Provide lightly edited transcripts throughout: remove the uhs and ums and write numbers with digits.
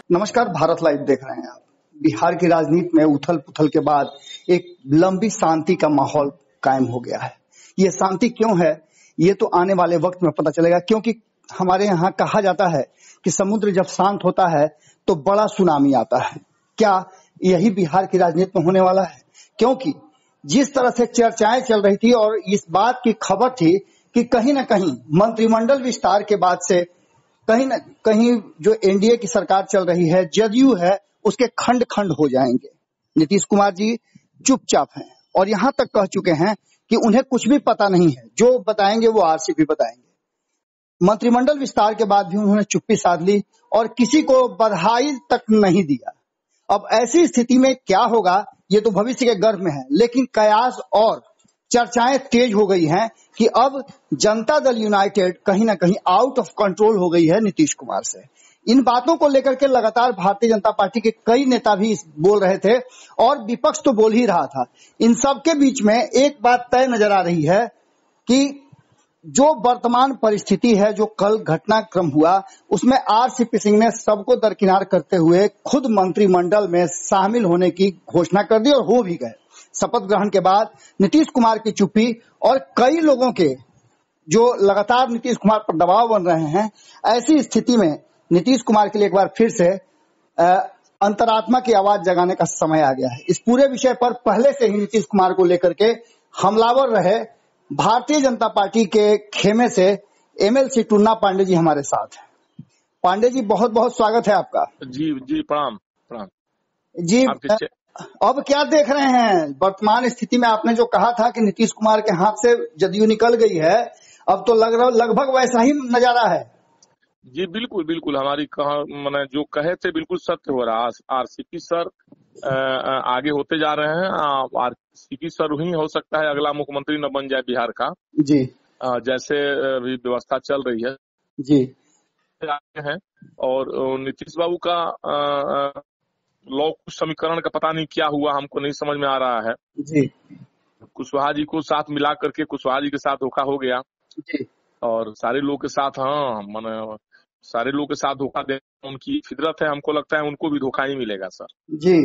नमस्कार, भारत लाइव देख रहे हैं आप। बिहार की राजनीति में उथल पुथल के बाद एक लंबी शांति का माहौल कायम हो गया है। ये शांति क्यों है, ये तो आने वाले वक्त में पता चलेगा, क्योंकि हमारे यहाँ कहा जाता है कि समुद्र जब शांत होता है तो बड़ा सुनामी आता है। क्या यही बिहार की राजनीति में होने वाला है? क्योंकि जिस तरह से चर्चाएं चल रही थी और इस बात की खबर थी कि कहीं न कहीं मंत्रिमंडल विस्तार के बाद से कहीं न कहीं जो एनडीए की सरकार चल रही है, जदयू है, उसके खंड खंड हो जाएंगे। नीतीश कुमार जी चुपचाप हैं और यहाँ तक कह चुके हैं कि उन्हें कुछ भी पता नहीं है, जो बताएंगे वो आरसीपी बताएंगे। मंत्रिमंडल विस्तार के बाद भी उन्होंने चुप्पी साध ली और किसी को बधाई तक नहीं दिया। अब ऐसी स्थिति में क्या होगा ये तो भविष्य के गर्भ में है, लेकिन कयास और चर्चाएं तेज हो गई हैं कि अब जनता दल यूनाइटेड कहीं ना कहीं आउट ऑफ कंट्रोल हो गई है नीतीश कुमार से। इन बातों को लेकर के लगातार भारतीय जनता पार्टी के कई नेता भी बोल रहे थे और विपक्ष तो बोल ही रहा था। इन सब के बीच में एक बात तय नजर आ रही है कि जो वर्तमान परिस्थिति है, जो कल घटनाक्रम हुआ, उसमें आरसीपी सिंह ने सबको दरकिनार करते हुए खुद मंत्रिमंडल में शामिल होने की घोषणा कर दी और हो भी गए। शपथ ग्रहण के बाद नीतीश कुमार की चुप्पी और कई लोगों के जो लगातार नीतीश कुमार पर दबाव बन रहे हैं, ऐसी स्थिति में नीतीश कुमार के लिए एक बार फिर से अंतरात्मा की आवाज जगाने का समय आ गया है। इस पूरे विषय पर पहले से ही नीतीश कुमार को लेकर के हमलावर रहे भारतीय जनता पार्टी के खेमे से एमएलसी टुन्ना पांडे जी हमारे साथ हैं। पांडे जी, बहुत बहुत स्वागत है आपका। जी प्रणाम प्रणाम जी। अब क्या देख रहे हैं वर्तमान स्थिति में? आपने जो कहा था कि नीतीश कुमार के हाथ से जदयू निकल गई है, अब तो लगभग वैसा ही नजारा है। जी बिल्कुल बिल्कुल, हमारी मैंने जो कहे थे बिल्कुल सत्य हो रहा। आरसीपी सर आगे होते जा रहे हैं। आरसीपी सर ही हो सकता है अगला मुख्यमंत्री न बन जाए बिहार का। जी। जैसे अभी व्यवस्था चल रही है जी है। और नीतीश बाबू का लॉ समीकरण का पता नहीं क्या हुआ, हमको नहीं समझ में आ रहा है जी। कुशवाहा जी को साथ मिला करके कुशवाहा जी के साथ धोखा हो गया जी। और सारे लोग के साथ, हाँ सारे लोग के साथ धोखा देना उनकी फितरत है। हमको लगता है उनको भी धोखा ही मिलेगा सर जी।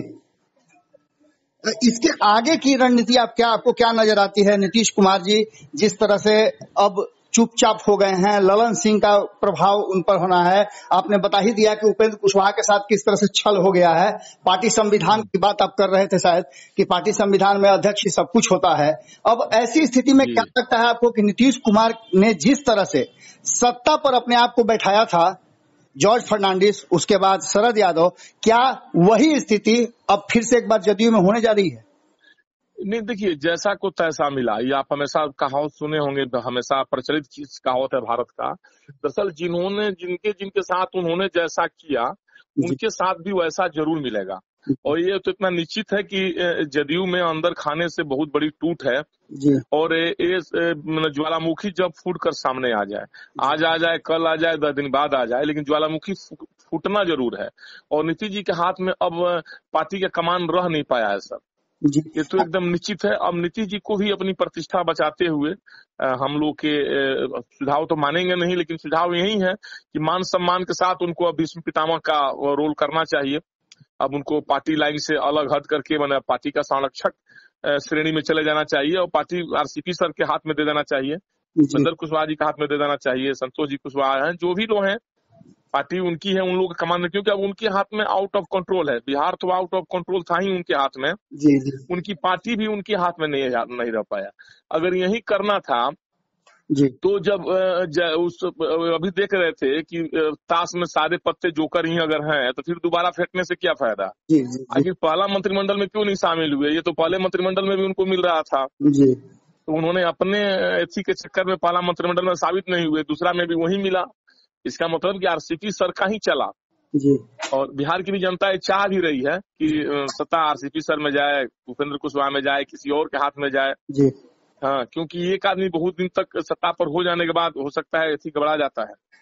इसके आगे की रणनीति आपको क्या नजर आती है? नीतीश कुमार जी जिस तरह से अब चुपचाप हो गए हैं, ललन सिंह का प्रभाव उन पर होना है। आपने बता ही दिया कि उपेंद्र कुशवाहा के साथ किस तरह से छल हो गया है। पार्टी संविधान की बात आप कर रहे थे शायद कि पार्टी संविधान में अध्यक्ष ही सब कुछ होता है। अब ऐसी स्थिति में क्या लगता है आपको कि नीतीश कुमार ने जिस तरह से सत्ता पर अपने आप को बैठाया था, जॉर्ज फर्नांडिस, उसके बाद शरद यादव, क्या वही स्थिति अब फिर से एक बार जदयू में होने जा रही है? नहीं, देखिए जैसा को तैसा मिला, ये आप हमेशा कहावत सुने होंगे, हमेशा प्रचलित चीज कहावत है भारत का। दरअसल जिनके साथ उन्होंने जैसा किया उनके साथ भी वैसा जरूर मिलेगा। और ये तो इतना निश्चित है कि जदयू में अंदर खाने से बहुत बड़ी टूट है जी। और ये ज्वालामुखी जब फूट कर सामने आ जाए, आज आ जाए, कल आ जाए, 10 दिन बाद आ जाए, लेकिन ज्वालामुखी फूटना जरूर है। और नीतीश जी के हाथ में अब पार्टी का कमान रह नहीं पाया है सर जी। ये तो एकदम निश्चित है। अब नीतीश जी को भी अपनी प्रतिष्ठा बचाते हुए हम लोग के सुझाव तो मानेंगे नहीं, लेकिन सुझाव यही है कि मान सम्मान के साथ उनको अब भीष्म पितामह का रोल करना चाहिए। अब उनको पार्टी लाइन से अलग हट करके पार्टी का संरक्षक श्रेणी में चले जाना चाहिए और पार्टी आरसीपी सर के हाथ में दे देना चाहिए, उपेंद्र कुशवाहा जी के हाथ में दे देना चाहिए, संतोष जी कुशवाहा हैं, जो भी लोग हैं, पार्टी उनकी है, उन लोगों का कमान, क्योंकि अब उनके हाथ में आउट ऑफ कंट्रोल है। बिहार तो आउट ऑफ कंट्रोल था ही उनके हाथ में जी। उनकी पार्टी भी उनके हाथ में नहीं रह पाया। अगर यही करना था जी, तो जब अभी देख रहे थे कि ताश में सारे पत्ते जोकर ही अगर हैं तो फिर दोबारा फेंकने से क्या फायदा जी। आखिर पहला मंत्रिमंडल में क्यों नहीं शामिल हुए? ये तो पहले मंत्रिमंडल में भी उनको मिल रहा था जी। तो उन्होंने अपने इसी के चक्कर में पहला मंत्रिमंडल में साबित नहीं हुए, दूसरा में भी वही मिला। इसका मतलब कि आरसीपी सर का ही चला जी। और बिहार की भी जनता चाह भी रही है कि सत्ता आरसीपी सर में जाए, उपेंद्र कुशवाहा में जाए, किसी और के हाथ में जाए जी। हाँ, क्योंकि एक आदमी बहुत दिन तक सत्ता पर हो जाने के बाद हो सकता है ऐसी घबरा जाता है।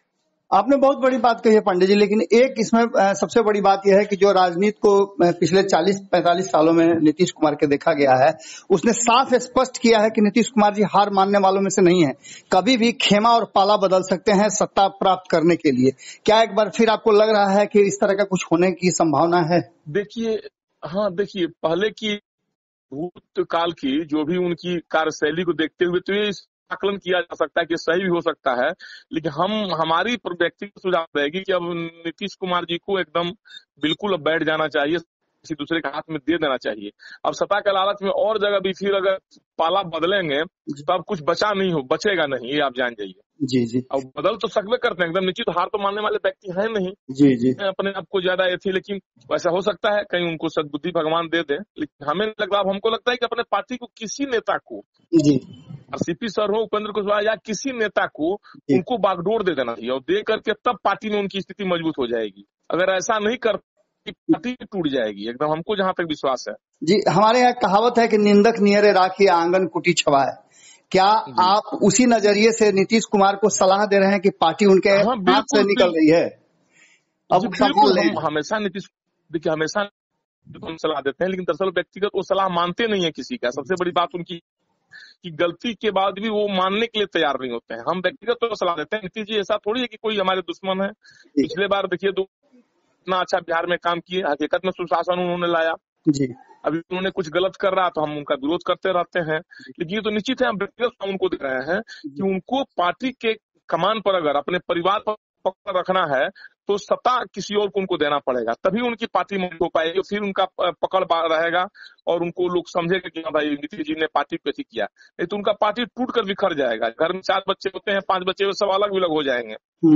आपने बहुत बड़ी बात कही है पांडे जी, लेकिन एक इसमें सबसे बड़ी बात यह है कि जो राजनीति को पिछले 40-45 सालों में नीतीश कुमार के देखा गया है, उसने साफ स्पष्ट किया है कि नीतीश कुमार जी हार मानने वालों में से नहीं है। कभी भी खेमा और पाला बदल सकते हैं सत्ता प्राप्त करने के लिए। क्या एक बार फिर आपको लग रहा है कि इस तरह का कुछ होने की संभावना है? देखिए, हाँ देखिए, पहले की भूतकाल की जो भी उनकी कार्यशैली को देखते हुए तो ये आकलन किया जा सकता है कि सही भी हो सकता है, लेकिन हमारी व्यक्तिगत सुझाव रहेगी कि अब नीतीश कुमार जी को एकदम बिल्कुल अब बैठ जाना चाहिए, किसी दूसरे के हाथ में दे देना चाहिए। अब सत्ता के लालच में और जगह भी फिर अगर पाला बदलेंगे तो अब कुछ बचेगा नहीं, ये आप जान जाइए। जी जी। अब बदल तो सकते करते हैं, एकदम निश्चित हार तो मानने वाले व्यक्ति है नहीं। जी जी। अपने आप को ज्यादा थी, लेकिन वैसा हो सकता है कहीं उनको सद्बुद्धि भगवान दे दे। लेकिन हमको लगता है कि अपने पार्टी को किसी नेता को, जी, सीपी सर हो, उपेंद्र कुशवाहा या किसी नेता को उनको बागडोर दे देना चाहिए और दे करके तब पार्टी में उनकी स्थिति मजबूत हो जाएगी। अगर ऐसा नहीं कर पार्टी टूट जाएगी एकदम, हमको जहां तक विश्वास है। जी, हमारे यहाँ कहावत है कि निंदक नियरे राखी आंगन कुटी छवाए। क्या आप उसी नजरिए से नीतीश कुमार को सलाह दे रहे हैं कि पार्टी उनके हाथ से निकल रही है? अब बिल्कुल, हम हमेशा नीतीश, देखिए हमेशा हम सलाह देते हैं, लेकिन दरअसल व्यक्तिगत वो सलाह मानते नहीं है किसी का। सबसे बड़ी बात उनकी कि गलती के बाद भी वो मानने के लिए तैयार नहीं होते हैं। हम व्यक्तिगत तो सलाह देते हैं। नीतीश जी ऐसा थोड़ी है कि कोई हमारे दुश्मन है। पिछले बार देखिए तो इतना अच्छा बिहार में काम किए, हकीकत में सुशासन उन्होंने लाया। जी। अभी उन्होंने कुछ गलत कर रहा तो हम उनका विरोध करते रहते हैं, लेकिन ये तो निश्चित है हम व्यक्तिगत उनको दे रहे हैं कि उनको पार्टी के कमान पर अगर अपने परिवार पर पकड़ रखना है तो सत्ता किसी और को उनको देना पड़ेगा, तभी उनकी पार्टी मजबूत हो पाएगी। फिर उनका पकड़ रहेगा और उनको लोग समझेंगे कि भाई नीतीश जी ने पार्टी को ऐसी किया। नहीं तो उनका पार्टी टूट कर बिखर जाएगा। घर में 4 बच्चे होते हैं, 5 बच्चे, सब अलग विलग हो जाएंगे।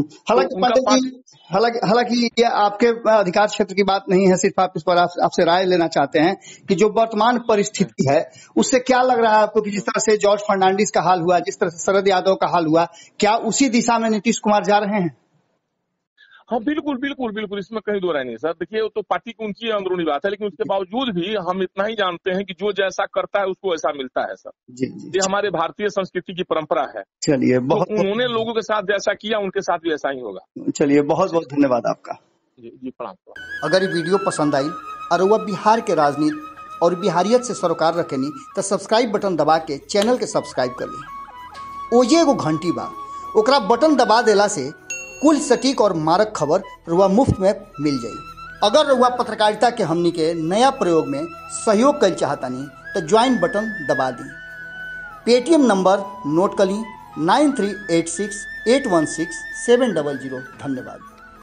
हालांकि ये आपके अधिकार क्षेत्र की बात नहीं है, सिर्फ आप इस पर आपसे राय लेना चाहते हैं कि जो वर्तमान परिस्थिति है उससे क्या लग रहा है आपको कि जिस तरह से जॉर्ज फर्नांडिस का हाल हुआ, जिस तरह से शरद यादव का हाल हुआ, क्या उसी दिशा में नीतीश कुमार जा रहे हैं? हाँ बिल्कुल बिल्कुल बिल्कुल, इसमें कहीं दो राय नहीं सर। देखिए वो तो पार्टी की उनकी अंदरूनी बात है, लेकिन उसके बावजूद भी हम इतना ही जानते हैं कि जो जैसा करता है उसको ऐसा मिलता है सर। जी जी। ये हमारे भारतीय संस्कृति की परंपरा है। चलिए, बहुत तो उन्होंने लोगों के साथ जैसा किया उनके साथ भी ऐसा ही होगा। चलिए, बहुत बहुत धन्यवाद आपका। जी प्रणाम। अगर ये वीडियो पसंद आई और वह बिहार के राजनीति और बिहारियत से सरोकार रखेनी तो सब्सक्राइब बटन दबा के चैनल के सब्सक्राइब कर ली। ओजे एगो घंटी बा, ओकरा बटन दबा देला से कुल सटीक और मारक खबर रुआ मुफ्त में मिल जाई। अगर रुआ पत्रकारिता के हमनी के नया प्रयोग में सहयोग कर चाहतानी तो ज्वाइन बटन दबा दी। पेटीएम नंबर नोट कर ली 9386816700। धन्यवाद।